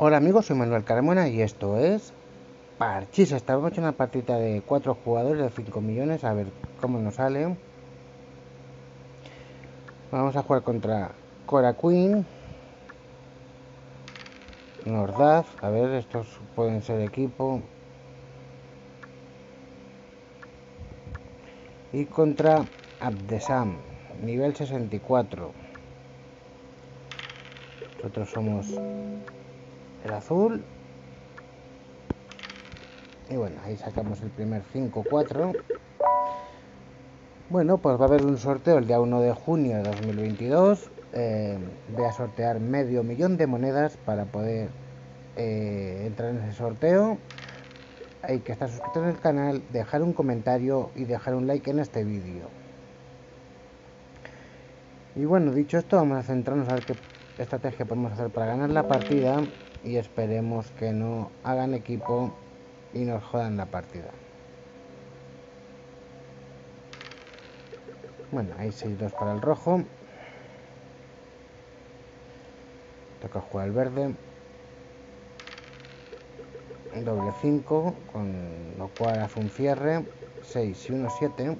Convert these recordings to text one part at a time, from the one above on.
Hola amigos, soy Manuel Carmona y esto es Parchís. Estamos en una partida de 4 jugadores de 5 millones, a ver cómo nos sale. Vamos a jugar contra Cora Queen, Nordaz, a ver, estos pueden ser equipo. Y contra Abdesam, nivel 64. Nosotros somos el azul. Y bueno, ahí sacamos el primer 5-4. Bueno, pues va a haber un sorteo el día 1 de junio de 2022. Voy a sortear medio millón de monedas para poder entrar en ese sorteo. Hay que estar suscrito en el canal, dejar un comentario y dejar un like en este vídeo. Y bueno, dicho esto, vamos a centrarnos a ver qué estrategia podemos hacer para ganar la partida. Y esperemos que no hagan equipo y nos jodan la partida. Bueno, hay 6-2 para el rojo. Toca jugar el verde. Doble 5, con lo cual hace un cierre. 6 y 1, 7.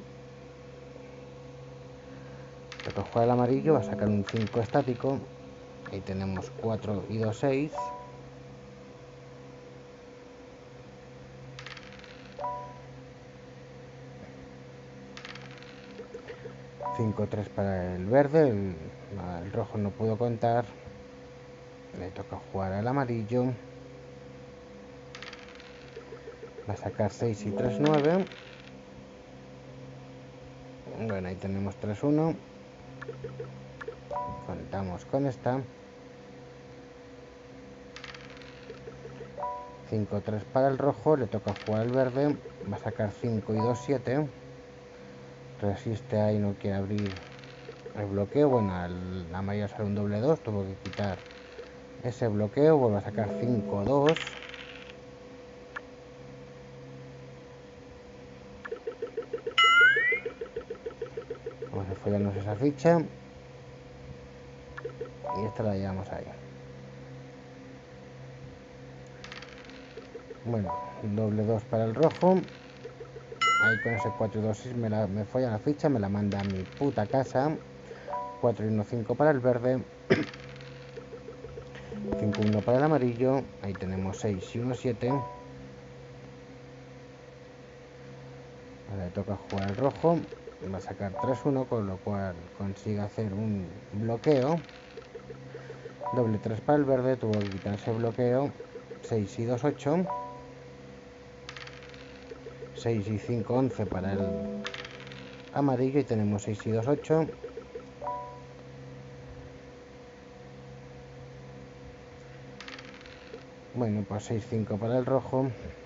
Toca jugar el amarillo, va a sacar un 5 estático. Ahí tenemos 4 y 2, 6. Cinco, 3 para el verde. El rojo no pudo contar. Le toca jugar al amarillo. Va a sacar 6 y 3, 9. Bueno, ahí tenemos 3, 1. Contamos con esta. 5, 3 para el rojo. Le toca jugar al verde. Va a sacar 5 y 2, 7. Resiste ahí, no quiere abrir el bloqueo. Bueno, la mayor sale un doble 2, tuvo que quitar ese bloqueo. Vuelve a sacar 5, 2. Vamos a follarnos esa ficha y esta la llevamos ahí. Bueno, doble 2 para el rojo. Ahí con ese 4 y 2, 6 me folla la ficha, me la manda a mi puta casa. 4 y 1, 5 para el verde. 5, 1 para el amarillo. Ahí tenemos 6 y 1, 7. Ahora le toca jugar el rojo. Va a sacar 3, 1, con lo cual consigue hacer un bloqueo. Doble 3 para el verde, tuvo que quitar ese bloqueo. 6 y 2, 8. 6 y 5, 11 para el amarillo y tenemos 6 y 2, 8. Bueno, pues 6, 5 para el rojo.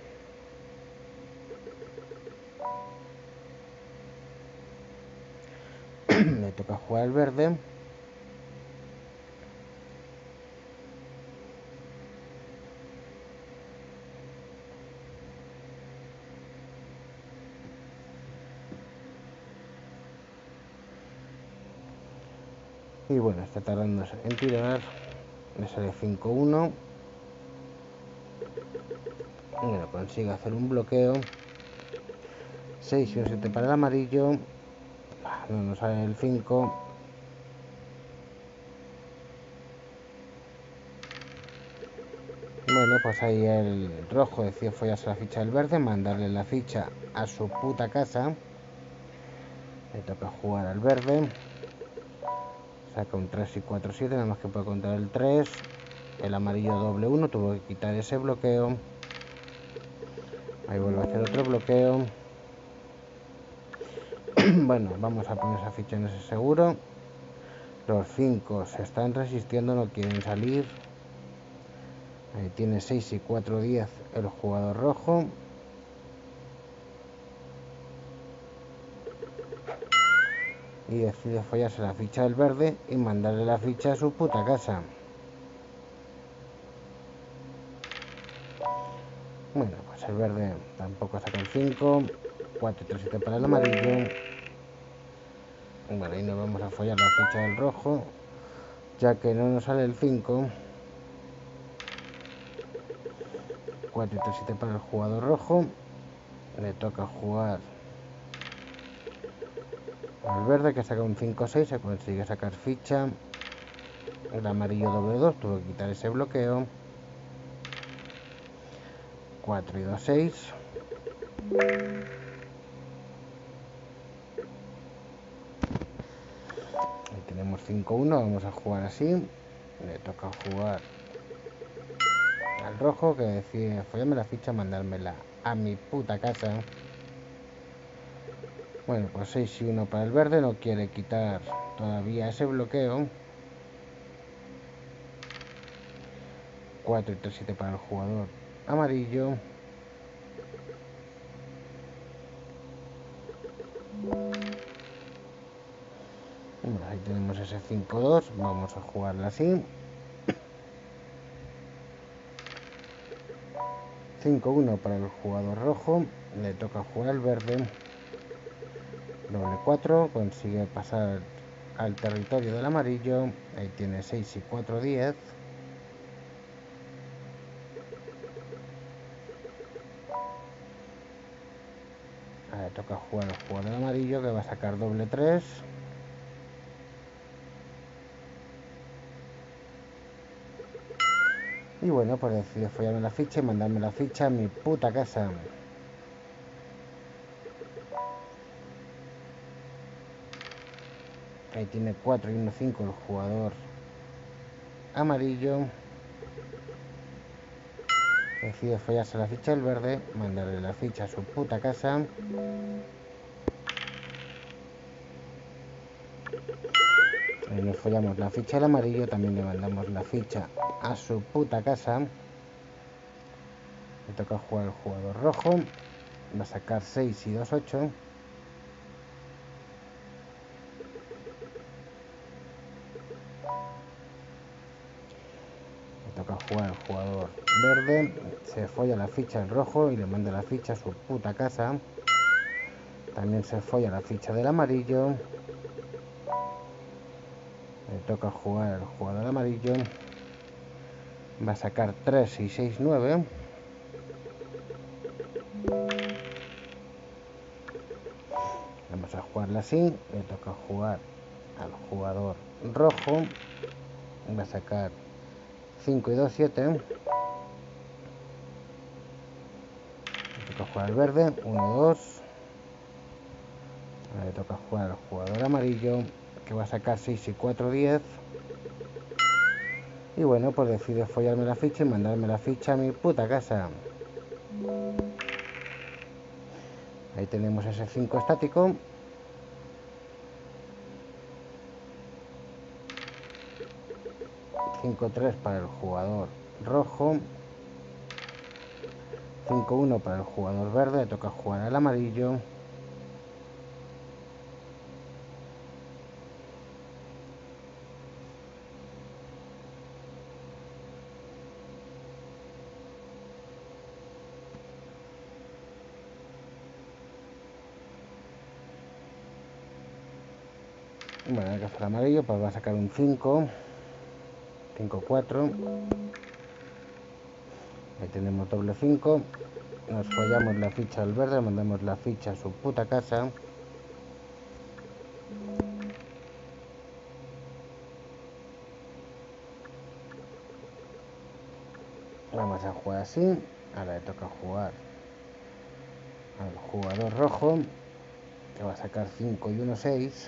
Le toca jugar el verde. Y bueno, está tardando en tirar. Le sale 5, 1. Bueno, consigue hacer un bloqueo. 6 y 1, 7 para el amarillo. No nos sale el 5. Bueno, pues ahí el rojo decide follarse la ficha del verde, mandarle la ficha a su puta casa. Le toca jugar al verde. Saca un 3 y 4, 7, nada más que puede contar el 3. El amarillo doble 1, tuvo que quitar ese bloqueo. Ahí vuelve a hacer otro bloqueo. Bueno, vamos a poner esa ficha en ese seguro. Los 5 se están resistiendo, no quieren salir. Ahí tiene 6 y 4, 10 el jugador rojo. Y decide follarse la ficha del verde y mandarle la ficha a su puta casa. Bueno, pues el verde tampoco saca el 5. 4 y 3, 7 para el amarillo. Bueno, ahí nos vamos a follar la ficha del rojo, ya que no nos sale el 5. 4 y 3, 7 para el jugador rojo. Le toca jugar al verde, que saca un 5-6, se consigue sacar ficha. El amarillo doble 2, tuvo que quitar ese bloqueo. 4 y 2, 6. Ahí tenemos 5-1, vamos a jugar así. Le toca jugar al rojo, que decide follarme la ficha, mandármela a mi puta casa. Bueno, pues 6 y 1 para el verde, no quiere quitar todavía ese bloqueo. 4 y 3, 7 para el jugador amarillo. Bueno, ahí tenemos ese 5-2, vamos a jugarla así. 5-1 para el jugador rojo, le toca jugar al verde. Doble 4, consigue pasar al territorio del amarillo. Ahí tiene 6 y 4, 10. Ahora toca jugar al jugador amarillo, que va a sacar doble 3. Y bueno, pues decide follarme la ficha y mandarme la ficha a mi puta casa. Ahí tiene 4 y 1, 5 el jugador amarillo. Decide follarse la ficha del verde, mandarle la ficha a su puta casa. Ahí nos follamos la ficha del amarillo, también le mandamos la ficha a su puta casa. Le toca jugar al jugador rojo. Va a sacar 6 y 2, 8. Le toca jugar al jugador verde. Se folla la ficha del rojo y le manda la ficha a su puta casa. También se folla la ficha del amarillo. Le toca jugar al jugador amarillo. Va a sacar 3 y 6, 9. Vamos a jugarla así. Le toca jugar al jugador rojo. Va a sacar 5 y 2, 7. Le toca jugar al verde. 1, 2. Ahora le toca jugar al jugador amarillo, que va a sacar 6 y 4, 10. Y bueno, pues decide follarme la ficha y mandarme la ficha a mi puta casa. Ahí tenemos ese 5 estático. 5-3 para el jugador rojo. 5-1 para el jugador verde. Le toca jugar al amarillo. Bueno, el que fue amarillo, pues va a sacar un 5. 5-4. Ahí tenemos doble 5. Nos follamos la ficha al verde, mandamos la ficha a su puta casa. Vamos a jugar así. Ahora le toca jugar al jugador rojo, que va a sacar 5 y 1, 6.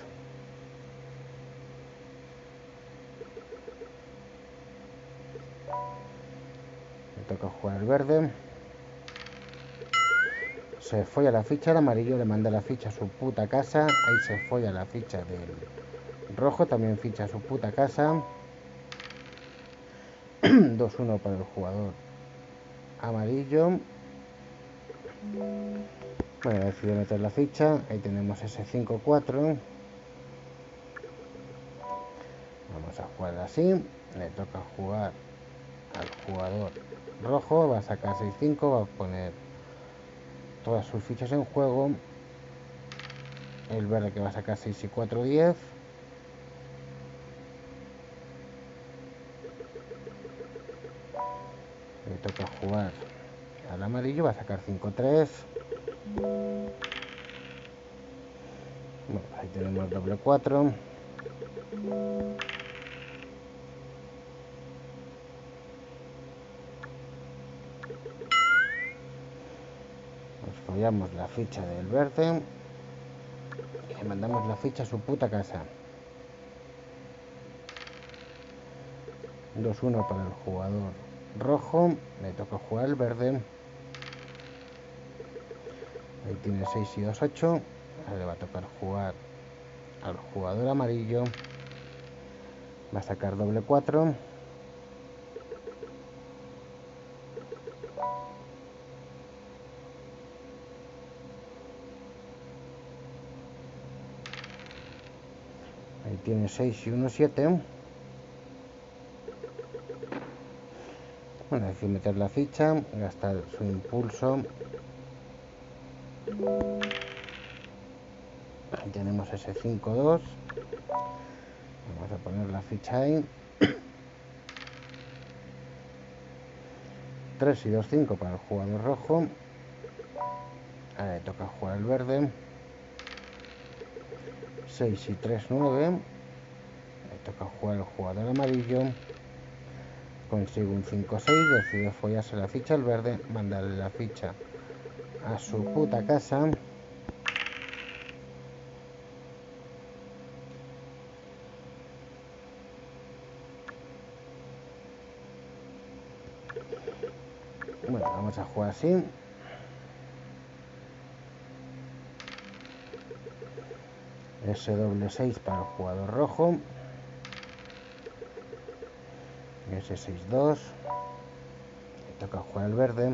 Le toca jugar al verde. Se folla la ficha del amarillo, le manda la ficha a su puta casa. Ahí se folla la ficha del rojo, también ficha a su puta casa. 2-1 para el jugador amarillo. Bueno, decide meter la ficha. Ahí tenemos ese 5-4. Vamos a jugar así. Le toca jugar al jugador rojo. Va a sacar 6-5. Va a poner todas sus fichas en juego. El verde, que va a sacar 6 y 4, 10. Le toca jugar al amarillo, va a sacar 5-3. Bueno, ahí tenemos doble 4. Nos follamos la ficha del verde y le mandamos la ficha a su puta casa. 2-1 para el jugador rojo, le toca jugar el verde. Ahí tiene 6 y 2, 8. Ahora le va a tocar jugar al jugador amarillo. Va a sacar doble 4. Ahí tiene 6 y 1, 7. Bueno, hay que meter la ficha, gastar su impulso. Ahí tenemos ese 5-2. Vamos a poner la ficha ahí. 3 y 2, 5 para el jugador rojo. Ahora le toca jugar el verde. 6 y 3, 9. Le toca jugar el jugador amarillo. Consigue un 5-6. Decide follarse la ficha al verde. Mandarle la ficha a su puta casa. Bueno, vamos a jugar así. Ese doble 6 para el jugador rojo. Ese 6-2. Le toca jugar el verde.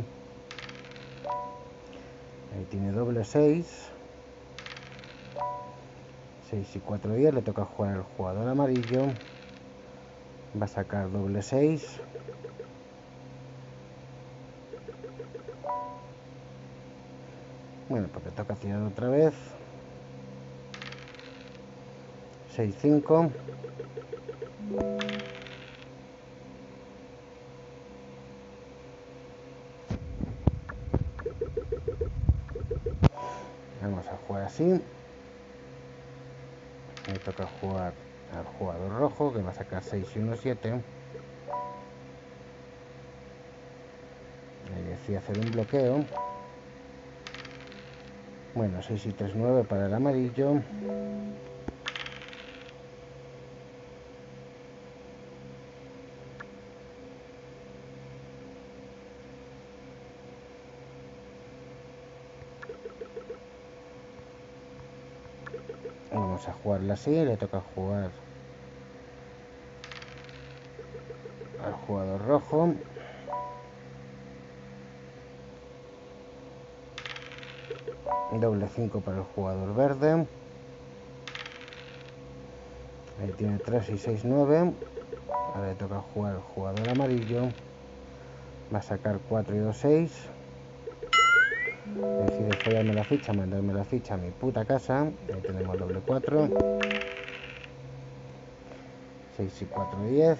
Ahí tiene doble 6. 6 y 4, 10. Le toca jugar al jugador amarillo. Va a sacar doble 6. Bueno, pues le toca tirar otra vez. 6, 5. Vamos a jugar así. Le toca jugar al jugador rojo, que va a sacar 6 y 1, 7. Ahí decide hacer un bloqueo. Bueno, 6 y 3, 9 para el amarillo. Vamos a jugarla así. Le toca jugar al jugador rojo. Doble 5 para el jugador verde. Ahí tiene 3 y 6, 9. Ahora le toca jugar al jugador amarillo. Va a sacar 4 y 2, 6. Decide follarme la ficha, mandarme la ficha a mi puta casa. Ahí tenemos doble 4. 6 y 4, 10.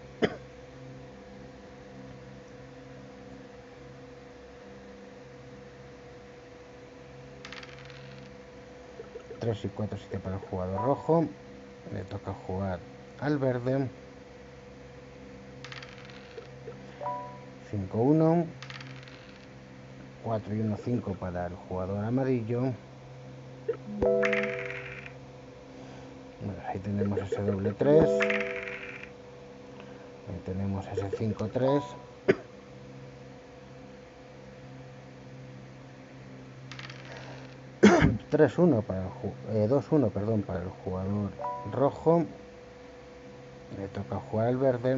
Tres y 4, 7 para el jugador rojo. Le toca jugar al verde. 5, 1. 4 y 1, 5 para el jugador amarillo. Bueno, ahí tenemos ese doble 3. Ahí tenemos ese 5, 3. 3-1 para el 2-1, perdón, para el jugador rojo. Le toca jugar al verde.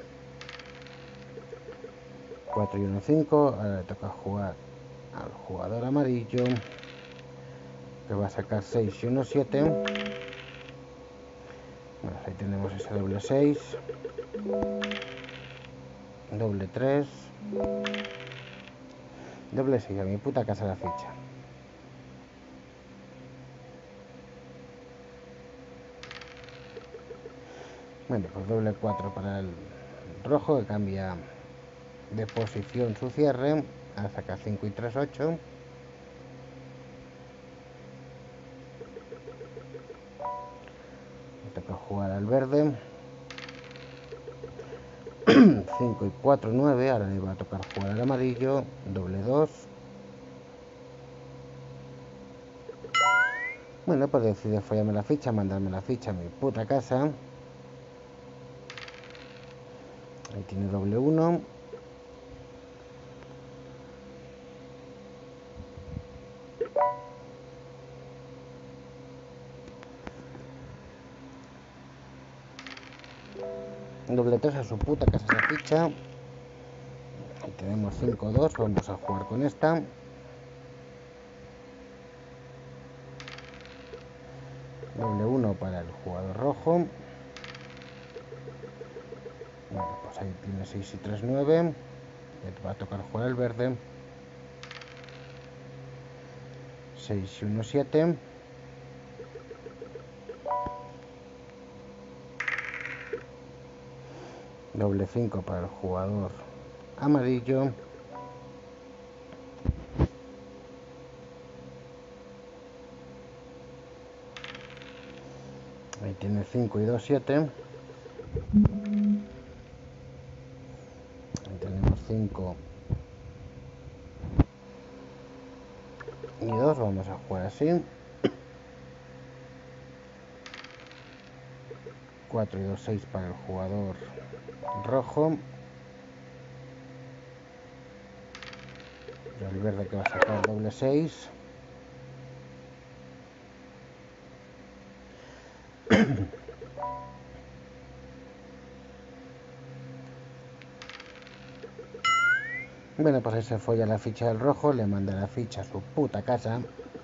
4 y 1, 5. Ahora le toca jugar al jugador amarillo, que va a sacar 6 y 1, 7. Bueno, ahí tenemos ese doble 6. Doble 3. Doble 6, a mi puta casa la ficha. Bueno, pues doble 4 para el rojo, que cambia de posición su cierre. a sacar 5 y 3, 8. Me toca jugar al verde. 5 y 4, 9. Ahora le va a tocar jugar al amarillo. Doble 2. Bueno, pues decide follarme la ficha, mandarme la ficha a mi puta casa. Ahí tiene doble 1. Doble 3 a su puta casa esa ficha. Ahí tenemos 5, 2. Vamos a jugar con esta. Doble 1 para el jugador rojo. Bueno, pues ahí tiene 6 y 3, 9. Le va a tocar jugar el verde. 6 y 1, 7. Doble 5 para el jugador amarillo. Ahí tiene 5 y 2, 7. Ahí tenemos 5 y 2. Vamos a jugar así. 4 y 2, 6 para el jugador rojo. Y el verde que va a sacar doble 6. Bueno, pues ahí se folla la ficha del rojo, le manda la ficha a su puta casa.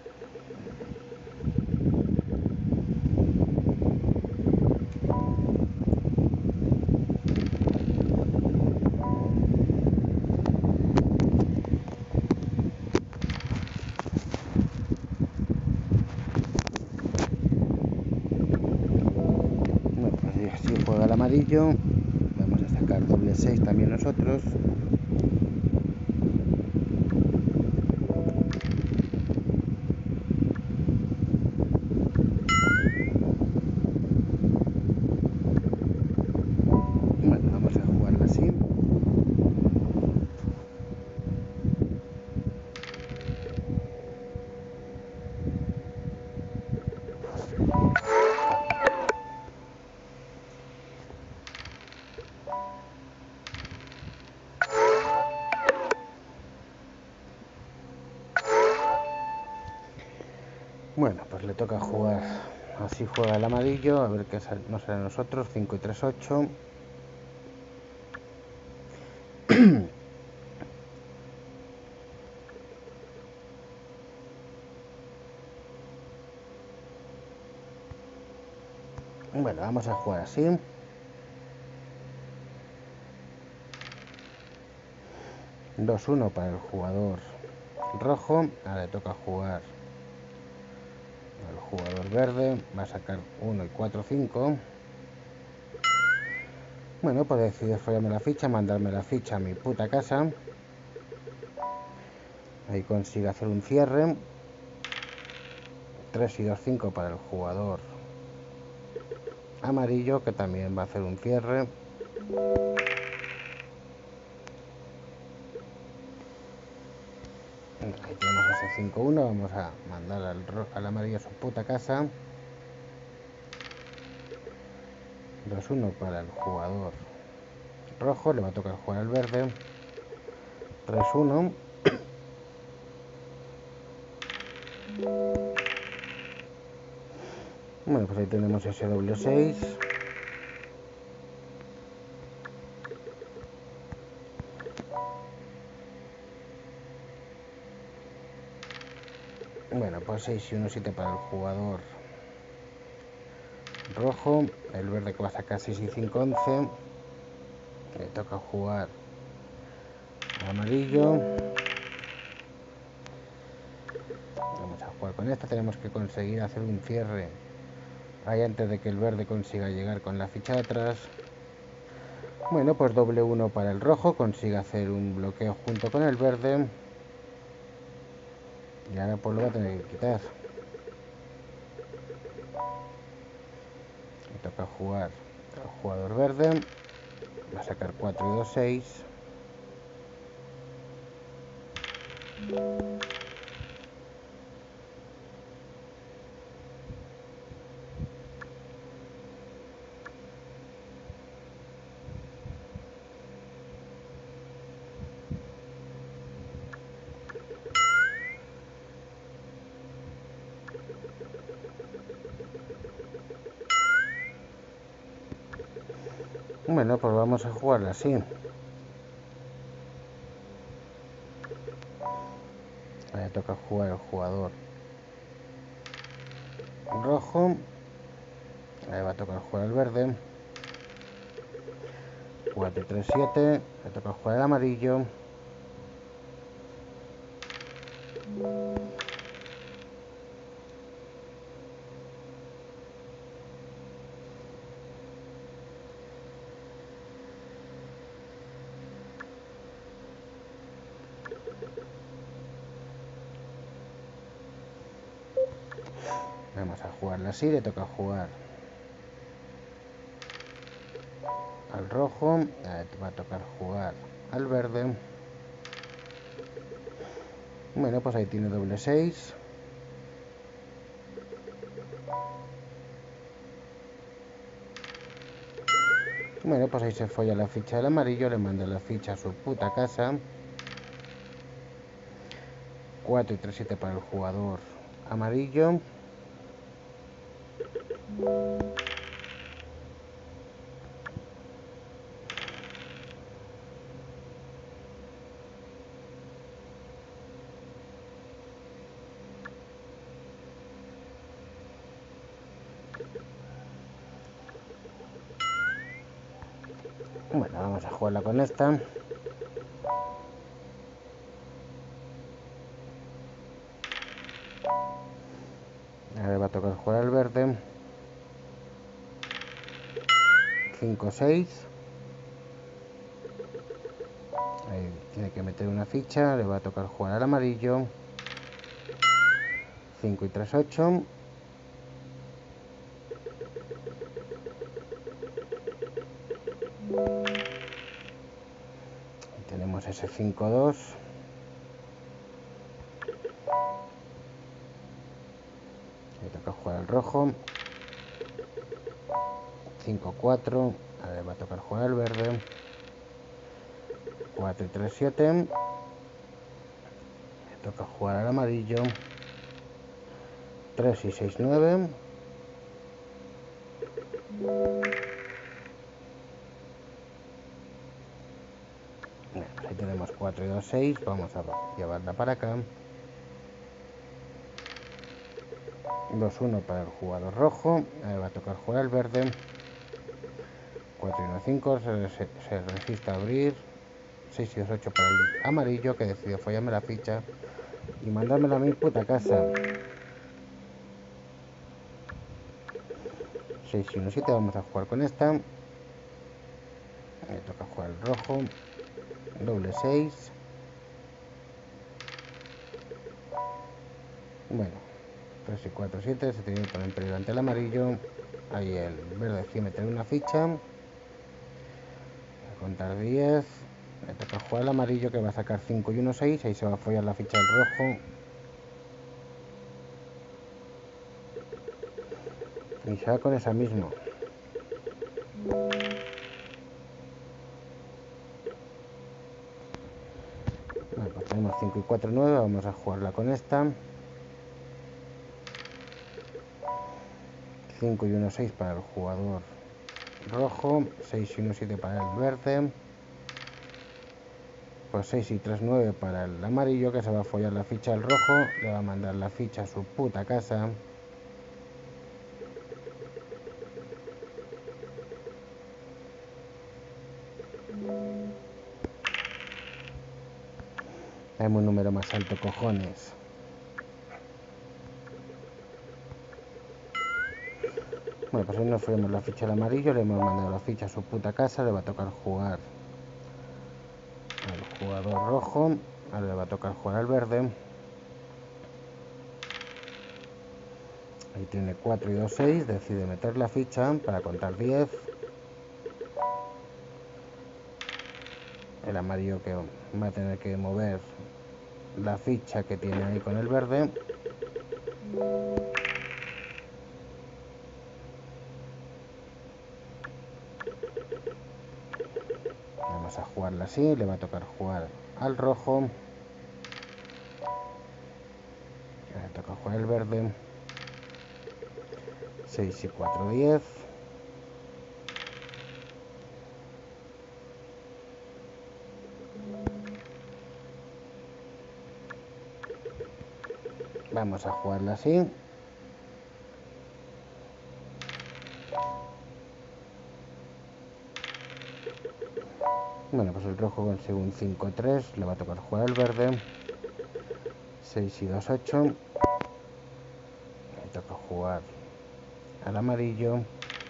Bueno, pues así juega el amarillo. Vamos a sacar doble 6 también nosotros. Bueno, vamos a jugarlo así. Bueno, pues le toca jugar. Así juega el amarillo. A ver qué nos sale a nosotros. 5 y 3, 8. Bueno, vamos a jugar así. 2, 1 para el jugador rojo. Ahora le toca jugar al jugador verde. Va a sacar 1 y 4, 5. Bueno, pues decide follarme la ficha, mandarme la ficha a mi puta casa. Ahí consigue hacer un cierre. 3 y 2, 5 para el jugador amarillo, que también va a hacer un cierre. Ahí tenemos ese 5, 1. Vamos a mandar al amarillo a su puta casa. 2, 1 para el jugador rojo. Le va a tocar jugar al verde. 3, 1. Bueno, pues ahí tenemos ese doble 6. Bueno, pues 6 y 1, 7 para el jugador rojo. El verde que va a sacar 6 y 5, 11. Le toca jugar al amarillo. Vamos a jugar con esta. Tenemos que conseguir hacer un cierre ahí antes de que el verde consiga llegar con la ficha de atrás. Bueno, pues doble 1 para el rojo, consigue hacer un bloqueo junto con el verde. Y ahora pues lo va a tener que quitar. Le toca jugar al jugador verde. Va a sacar 4 y 2, 6. Bueno, pues vamos a jugar así. Ahora toca jugar el jugador rojo. Ahí va a tocar jugar el verde. 4 y 3, 7. Le toca jugar el amarillo. Vamos a jugarla así. Le toca jugar al rojo. Ahí va a tocar jugar al verde. Bueno, pues ahí tiene doble 6. Bueno, pues ahí se folla la ficha del amarillo, le manda la ficha a su puta casa. 4 y 3, 7 para el jugador amarillo. Bueno, vamos a jugarla con esta. Ahora va a tocar jugar el verde. 5, 6. Ahí tiene que meter una ficha. Le va a tocar jugar al amarillo. 5 y 3, 8. Y tenemos ese 5, 2. Le toca jugar al rojo. 5, 4. Ahora le va a tocar jugar al verde. 4 y 3, 7. Le toca jugar al amarillo. 3 y 6, 9. Bueno, pues ahí tenemos 4 y 2, 6. Vamos a llevarla para acá. 2, 1 para el jugador rojo. Ahí va a tocar jugar al verde. 4 y 1, 5. Se resiste a abrir. 6 y 2, 8 para el amarillo, que decidió follarme la ficha y mandármela a mi puta casa. 6 y 1, 7. Vamos a jugar con esta. Me toca jugar el rojo. Doble 6. Bueno, 3 y 4, 7. Se tiene que poner en peligro ante el amarillo. Ahí el verde decide meter una ficha. A contar 10. Me toca jugar el amarillo, que va a sacar 5 y 1, 6. Ahí se va a follar la ficha del rojo. Y se va con esa misma. Bueno, pues tenemos 5 y 4, 9. Vamos a jugarla con esta. 5 y 1, 6 para el jugador rojo. 6 y 1, 7 para el verde. Pues 6 y 3, 9 para el amarillo, que se va a follar la ficha del rojo. Le va a mandar la ficha a su puta casa. Dame un número más alto, cojones. Bueno, pues hoy nos fuimos la ficha al amarillo, le hemos mandado la ficha a su puta casa, le va a tocar jugar al jugador rojo, ahora le va a tocar jugar al verde. Ahí tiene 4 y 2, 6, decide meter la ficha para contar 10. El amarillo que va a tener que mover la ficha que tiene ahí con el verde. Vamos a jugarla así, le va a tocar jugar al rojo. Le toca jugar el verde. 6 y 4, 10. Vamos a jugarla así. Bueno, pues el rojo consigue un 5-3, le va a tocar jugar al verde. 6 y 2, 8. Le toca jugar al amarillo.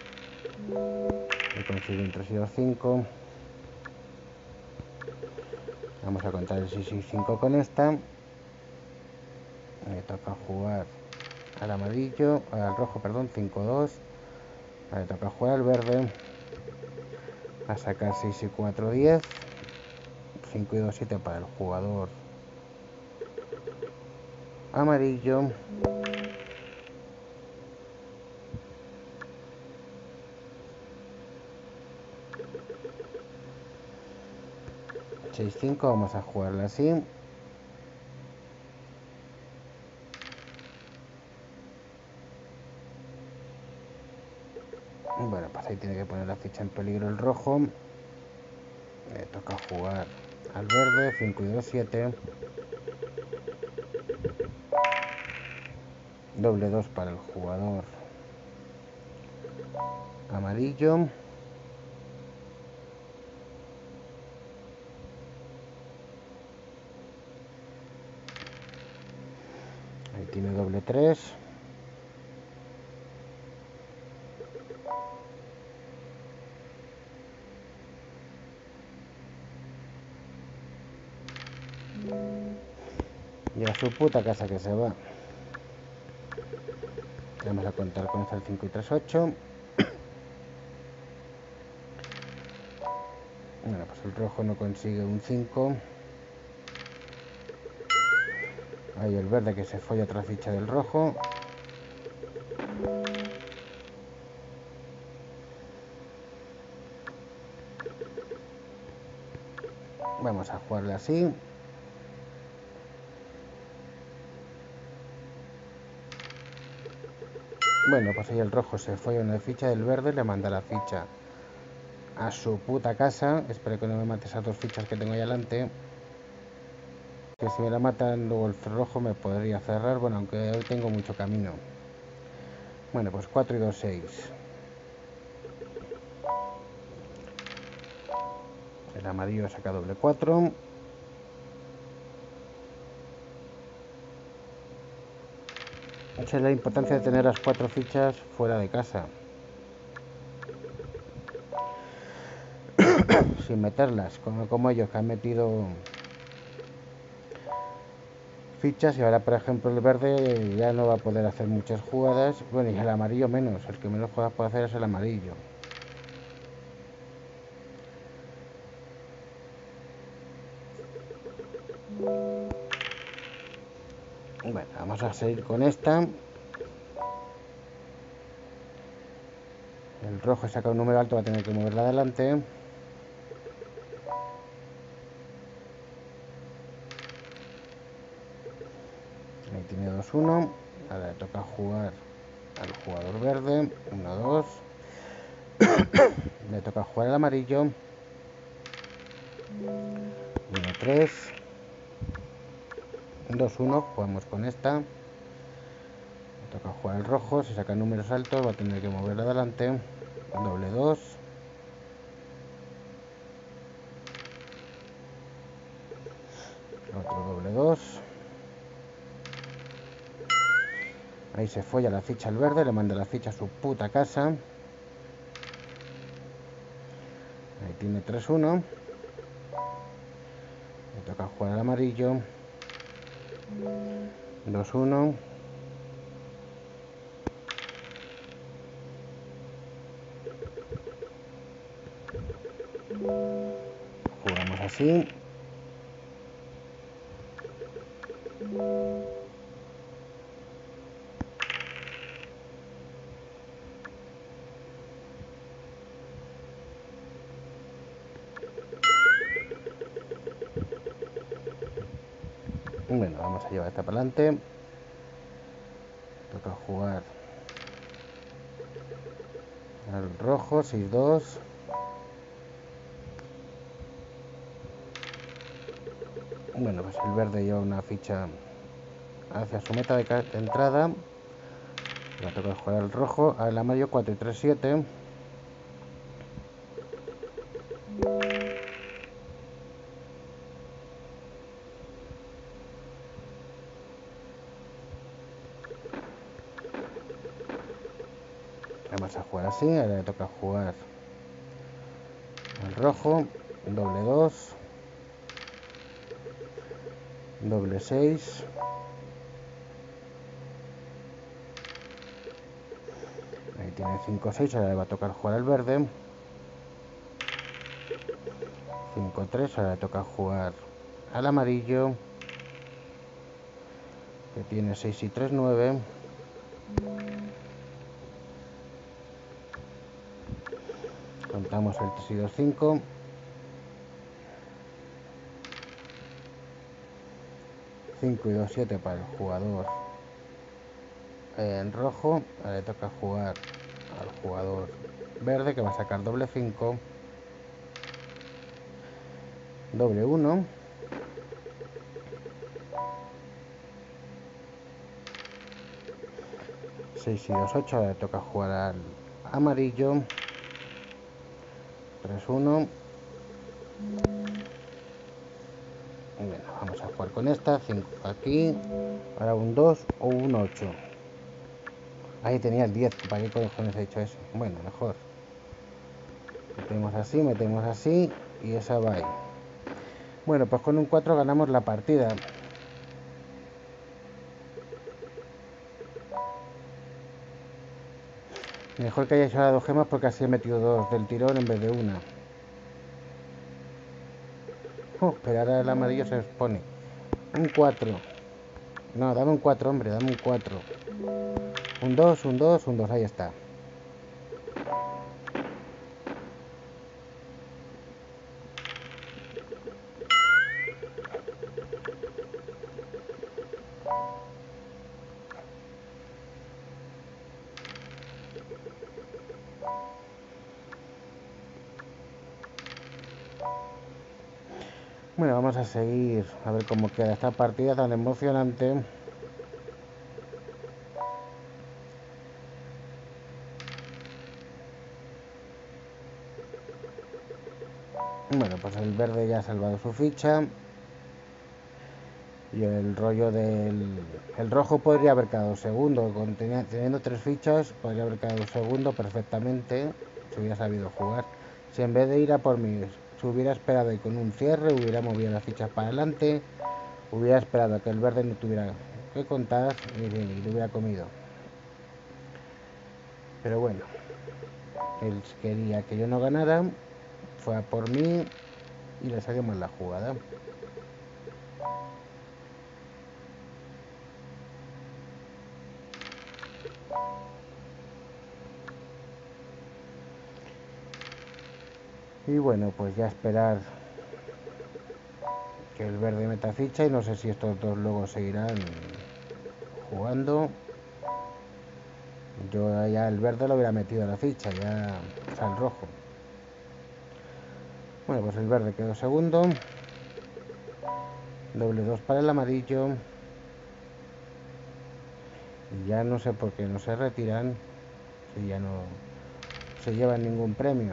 Le consigue un 3 y 2, 5. Vamos a contar el 6 y 5 con esta. Le toca jugar al amarillo, al rojo, perdón, 5-2. Le toca jugar al verde. A sacar 6 y 4, 10. 5 y 2, 7 para el jugador amarillo. 6, 5, vamos a jugarla así. Bueno, pues ahí tiene que poner la ficha en peligro el rojo. Le toca jugar al verde, 5 y 2, 7. Doble 2 para el jugador amarillo. Ahí tiene doble 3. Y a su puta casa que se va. Vamos a contar con esta el 5 y 3, 8. Bueno, pues el rojo no consigue un 5. Ahí el verde que se folla otra ficha del rojo. Vamos a jugarle así. Bueno, pues ahí el rojo se folla una ficha del verde, le manda la ficha a su puta casa. Espero que no me mate esas dos fichas que tengo ahí adelante. Que si me la matan luego el rojo me podría cerrar. Bueno, aunque hoy tengo mucho camino. Bueno, pues 4 y 2, 6. El amarillo saca doble 4. Esa es la importancia de tener las 4 fichas fuera de casa. Sin meterlas, como ellos que han metido fichas y ahora por ejemplo el verde ya no va a poder hacer muchas jugadas. Bueno, y el amarillo menos, el que menos jugadas puede hacer es el amarillo. Bueno, vamos a seguir con esta. El rojo saca un número alto, va a tener que moverla adelante. Ahí tiene 2, 1. Ahora le toca jugar al jugador verde. 1, 2. Le toca jugar al amarillo. 1, 3. 2, 1. Jugamos con esta. Le toca jugar al rojo. Si saca números altos va a tener que moverla adelante. Doble 2. Otro doble 2. Ahí se folla la ficha al verde, le manda la ficha a su puta casa. Ahí tiene 3-1. Le toca jugar al amarillo. 2-1. Jugamos así. Bueno, vamos a llevar esta para adelante. Toca jugar al rojo, 6-2. Bueno, pues el verde lleva una ficha hacia su meta de entrada. Va a tocar jugar al rojo, al amarillo 4-3-7. Vamos a jugar así, ahora le toca jugar al rojo, doble 2, doble 6. Ahí tiene 5-6, ahora le va a tocar jugar al verde. 5-3, ahora le toca jugar al amarillo, que tiene 6-3, 9. Contamos el 3-2, 5. 5-2, 7 para el jugador en rojo. Ahora le toca jugar al jugador verde, que va a sacar doble 5, doble 1. 6-2, 8. Ahora le toca jugar al amarillo, 3-1. Bueno, vamos a jugar con esta, 5 aquí, ahora un 2 o un 8. Ahí tenía el 10, ¿para qué cojones he hecho eso? Bueno, mejor. Metemos así y esa va ahí. Bueno, pues con un 4 ganamos la partida. Mejor que haya hecho las 2 gemas porque así he metido 2 del tirón en vez de una. Pero ahora el amarillo se expone. Un 4. No, dame un 4, hombre, dame un 4. Un 2, un 2, un 2, ahí está. Bueno, vamos a seguir a ver cómo queda esta partida tan emocionante. Bueno, pues el verde ya ha salvado su ficha. Y el rollo del... El rojo podría haber quedado segundo. Teniendo 3 fichas, podría haber quedado segundo perfectamente. Si hubiera sabido jugar. Si en vez de ir a por mí, se hubiera esperado y con un cierre, hubiera movido las fichas para adelante. Hubiera esperado a que el verde no tuviera que contar y lo hubiera comido. Pero bueno, él quería que yo no ganara. Fue a por mí y le saqué mal la jugada. Y bueno, pues ya esperar que el verde meta ficha y no sé si estos dos luego seguirán jugando. Yo ya el verde lo hubiera metido a la ficha, ya, o sea, el rojo. Bueno, pues el verde quedó segundo. Doble 2 para el amarillo. Y ya no sé por qué no se retiran, si ya no se llevan ningún premio.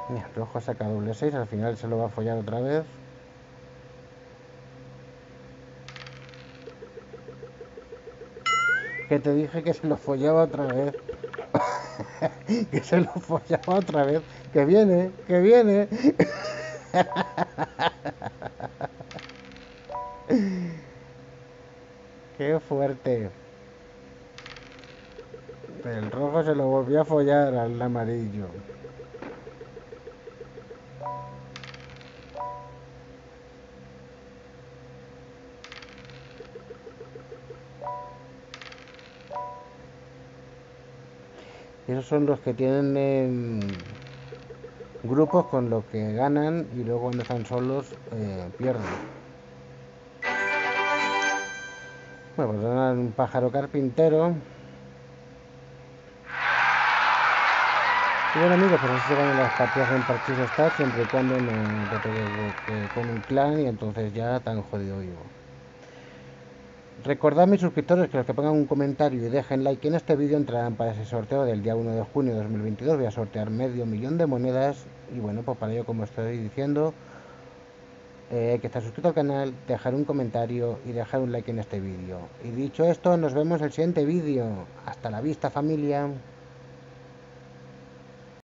Mira, rojo saca doble 6, al final se lo va a follar otra vez. Que te dije que se lo follaba otra vez. Que se lo follaba otra vez. Que viene, que viene. Qué fuerte. El rojo se lo volvió a follar al amarillo. Y esos son los que tienen grupos con los que ganan y luego cuando están solos pierden. Bueno, pues ganan un pájaro carpintero. Y bueno amigos, pues así se ganan las partidas en Parchís Star, siempre y cuando no te pegues con un clan y entonces ya tan jodido vivo. Recordad mis suscriptores que los que pongan un comentario y dejen like en este vídeo entrarán para ese sorteo del día 1 de junio de 2022. Voy a sortear medio millón de monedas y bueno, pues para ello, como estoy diciendo, hay que estar suscrito al canal, dejar un comentario y dejar un like en este vídeo. Y dicho esto, nos vemos en el siguiente vídeo. Hasta la vista, familia.